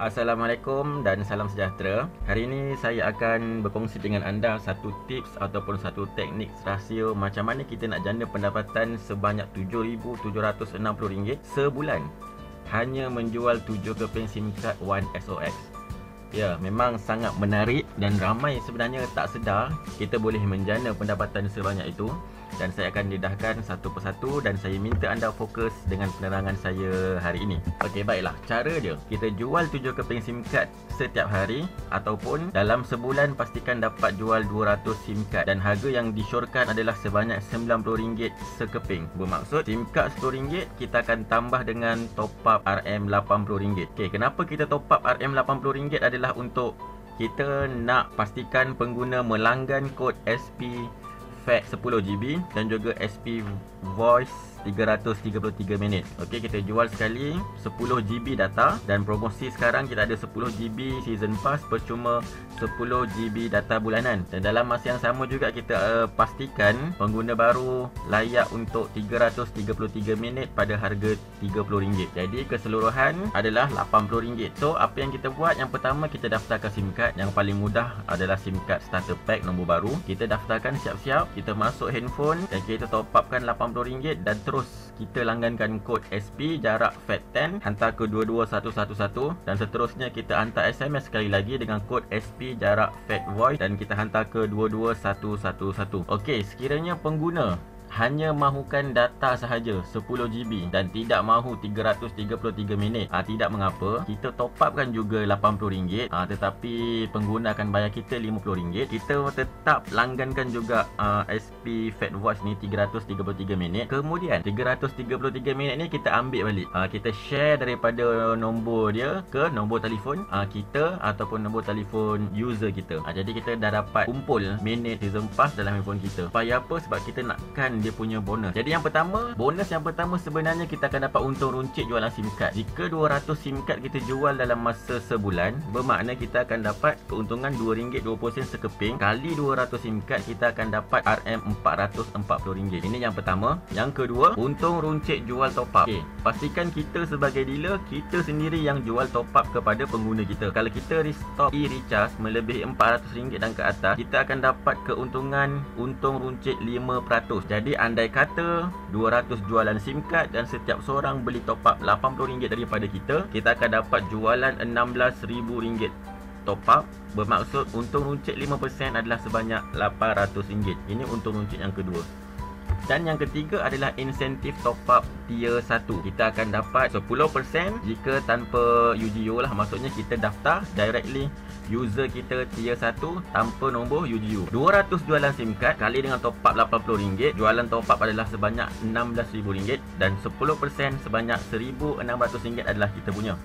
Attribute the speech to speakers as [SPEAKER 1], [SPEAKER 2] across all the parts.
[SPEAKER 1] Assalamualaikum dan salam sejahtera. Hari ini saya akan berkongsi dengan anda satu tips ataupun satu teknik rahsia macam mana kita nak jana pendapatan sebanyak RM7,760 sebulan hanya menjual 7 keping SIM card One SOX. Ya, memang sangat menarik dan ramai sebenarnya tak sedar kita boleh menjana pendapatan sebanyak itu. Dan saya akan dedahkan satu persatu dan saya minta anda fokus dengan penerangan saya hari ini. Okey, baiklah. Cara dia, kita jual 7 keping SIM card setiap hari ataupun dalam sebulan pastikan dapat jual 200 SIM card dan harga yang disyorkan adalah sebanyak RM90 sekeping. Bermaksud SIM card RM10, kita akan tambah dengan top up RM80. Okey, kenapa kita top up RM80 adalah untuk kita nak pastikan pengguna melanggan kod SP FAT 10GB dan juga SP Voice 333 minit. Okey, kita jual sekali 10GB data dan promosi sekarang kita ada 10GB season pass percuma 10GB data bulanan. Dan dalam masa yang sama juga kita pastikan pengguna baru layak untuk 333 minit pada harga RM30. Jadi keseluruhan adalah RM80. So apa yang kita buat, yang pertama kita daftarkan SIM card. Yang paling mudah adalah SIM card starter pack nombor baru. Kita daftarkan siap-siap, kita masuk handphone dan kita top upkan RM80 dan terus kita langgankan kod SP jarak FAT10 hantar ke 22111 dan seterusnya kita hantar SMS sekali lagi dengan kod SP jarak FAT Voice dan kita hantar ke 22111. Okey, sekiranya pengguna hanya mahukan data sahaja 10GB dan tidak mahu 333 minit, tidak mengapa, kita top upkan juga RM80, tetapi pengguna akan bayar kita RM50. Kita tetap langgankan juga SP Fat Voice ni 333 minit. Kemudian 333 minit ni kita ambil balik, kita share daripada nombor dia ke nombor telefon kita ataupun nombor telefon user kita. Jadi kita dah dapat kumpul minit season pass dalam handphone kita. Supaya apa? Sebab kita nakkan dia punya bonus. Jadi bonus yang pertama sebenarnya kita akan dapat untung runcit jualan SIM card. Jika 200 SIM card kita jual dalam masa sebulan, bermakna kita akan dapat keuntungan RM2.20 sekeping kali 200 SIM card, kita akan dapat RM440. Ini yang pertama. Yang kedua, untung runcit jual top up. Pastikan kita sebagai dealer, kita sendiri yang jual top up kepada pengguna kita. Kalau kita restock e-recharge melebihi RM400 dan ke atas, kita akan dapat keuntungan untung runcit 5%. Jadi andai kata 200 jualan SIM card dan setiap seorang beli top up RM80 daripada kita, kita akan dapat jualan RM16,000 top up. Bermaksud untung runcit 5% adalah sebanyak RM800. Ini untung runcit yang kedua. Dan yang ketiga adalah insentif top up tier 1. Kita akan dapat 10% jika tanpa UGO lah. Maksudnya kita daftar directly user kita tier 1 tanpa nombor UGO. 200 jualan SIM card kali dengan top up RM80. Jualan top up adalah sebanyak RM16,000 dan 10% sebanyak RM1,600 adalah kita punya.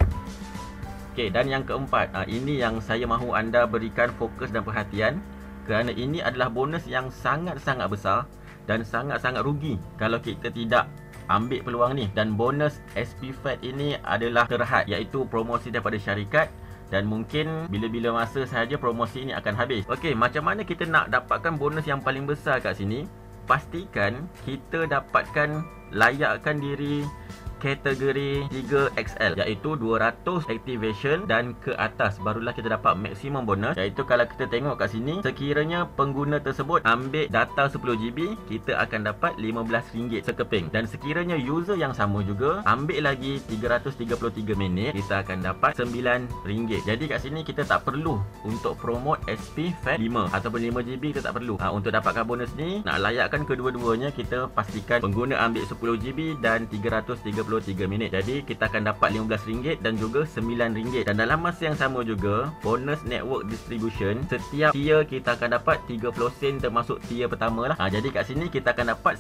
[SPEAKER 1] Okey, dan yang keempat, ini yang saya mahu anda berikan fokus dan perhatian kerana ini adalah bonus yang sangat-sangat besar dan sangat-sangat rugi kalau kita tidak ambil peluang ni. Dan bonus SP Fat ini adalah terhad, iaitu promosi daripada syarikat dan mungkin bila-bila masa sahaja promosi ini akan habis. Okey, macam mana kita nak dapatkan bonus yang paling besar kat sini? Pastikan kita dapatkan, layakkan diri kategori 3XL, iaitu 200 activation dan ke atas barulah kita dapat maksimum bonus. Iaitu kalau kita tengok kat sini, sekiranya pengguna tersebut ambil data 10GB, kita akan dapat RM15 sekeping. Dan sekiranya user yang sama juga ambil lagi 333 minit, kita akan dapat RM9. Jadi kat sini kita tak perlu untuk promote SP Fat 5 ataupun 5GB, kita tak perlu. Untuk dapatkan bonus ni, nak layakkan kedua-duanya, kita pastikan pengguna ambil 10GB dan 333 minit. Jadi kita akan dapat RM15 dan juga RM9. Dan dalam masa yang sama juga, bonus network distribution, setiap tier kita akan dapat 30 sen termasuk tier pertama lah. Jadi kat sini kita akan dapat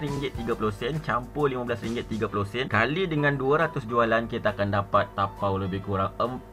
[SPEAKER 1] RM9.30 campur RM15.30 kali dengan 200 jualan, kita akan dapat tapau lebih kurang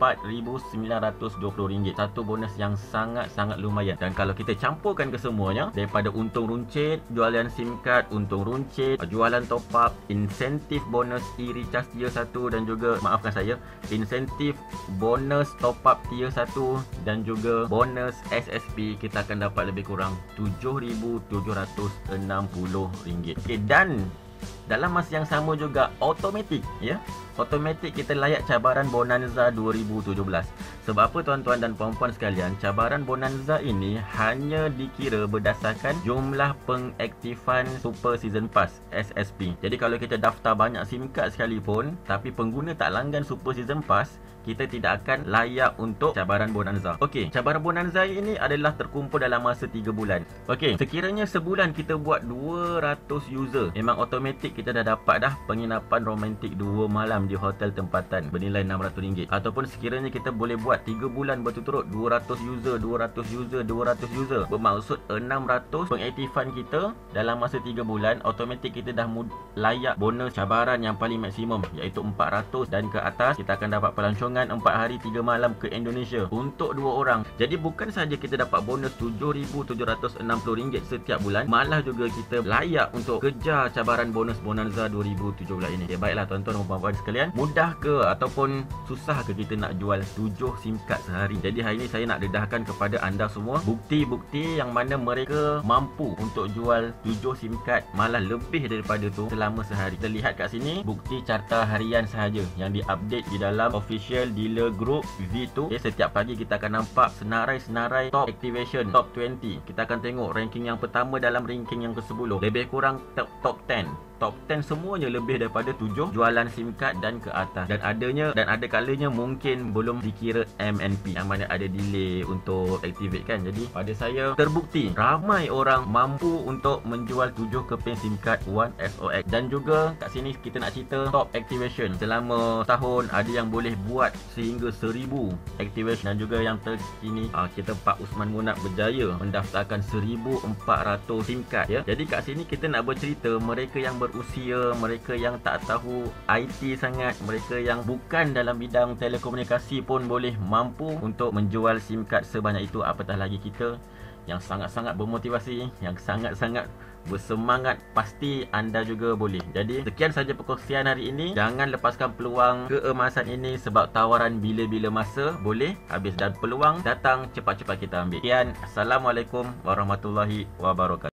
[SPEAKER 1] RM4,920. Satu bonus yang sangat-sangat lumayan. Dan kalau kita campurkan kesemuanya, daripada untung runcit jualan SIM card, untung runcit jualan top up, insentif bonus e-recharge tier 1 dan juga, maafkan saya, insentif bonus top up tier 1 dan juga bonus SSP, kita akan dapat lebih kurang RM7,760. Okay, dan dalam masa yang sama juga automatik, ya. Automatik kita layak cabaran Bonanza 2017. Sebab apa tuan-tuan dan puan-puan sekalian, cabaran Bonanza ini hanya dikira berdasarkan jumlah pengaktifan Super Season Pass SSP. Jadi kalau kita daftar banyak SIM card sekalipun tapi pengguna tak langgan Super Season Pass, kita tidak akan layak untuk cabaran Bonanza. Okey, cabaran Bonanza ini adalah terkumpul dalam masa 3 bulan. Okey, sekiranya sebulan kita buat 200 user, memang automatik kita dah dapat dah penginapan romantik 2 malam di hotel tempatan bernilai RM600. Ataupun sekiranya kita boleh buat 3 bulan berturut-turut 200 user, 200 user, 200 user, bermaksud 600 pengaktifan kita dalam masa 3 bulan, automatik kita dah layak bonus cabaran yang paling maksimum, iaitu 400 dan ke atas. Kita akan dapat pelancongan 4 hari 3 malam ke Indonesia untuk 2 orang. Jadi bukan saja kita dapat bonus RM7,760 setiap bulan, malah juga kita layak untuk kejar cabaran bonus Bonanza 2017 ini. Okay, baiklah tuan-tuan dan puan-puan sekalian, mudah ke ataupun susah ke kita nak jual 7 SIM card sehari? Jadi hari ini saya nak dedahkan kepada anda semua bukti-bukti yang mana mereka mampu untuk jual 7 SIM card, malah lebih daripada tu selama sehari. Kita lihat kat sini bukti carta harian sahaja yang diupdate di dalam official dealer group V2. Okay, setiap pagi kita akan nampak senarai-senarai top activation, top 20. Kita akan tengok ranking yang pertama dalam ranking yang ke-10, lebih kurang top 10. Top 10 semuanya lebih daripada 7 jualan SIM card dan ke atas. Dan ada kalanya mungkin belum dikira MNP, yang mana ada delay untuk activate kan. Jadi pada saya terbukti ramai orang mampu untuk menjual 7 keping SIM card One SOX. Dan juga kat sini kita nak cerita top activation selama tahun, ada yang boleh buat sehingga 1000 activation. Dan juga yang terkini kita Pak Usman Munab berjaya mendaftarkan 1400 SIM card, ya. Jadi kat sini kita nak bercerita mereka yang berusia, mereka yang tak tahu IT sangat, mereka yang bukan dalam bidang telekomunikasi pun boleh mampu untuk menjual SIM card sebanyak itu. Apatah lagi kita yang sangat-sangat bermotivasi, yang sangat-sangat bersemangat, pasti anda juga boleh. Jadi sekian saja perkongsian hari ini. Jangan lepaskan peluang keemasan ini, sebab tawaran bila-bila masa boleh habis dan peluang datang cepat-cepat kita ambil. Sekian, Assalamualaikum warahmatullahi wabarakatuh.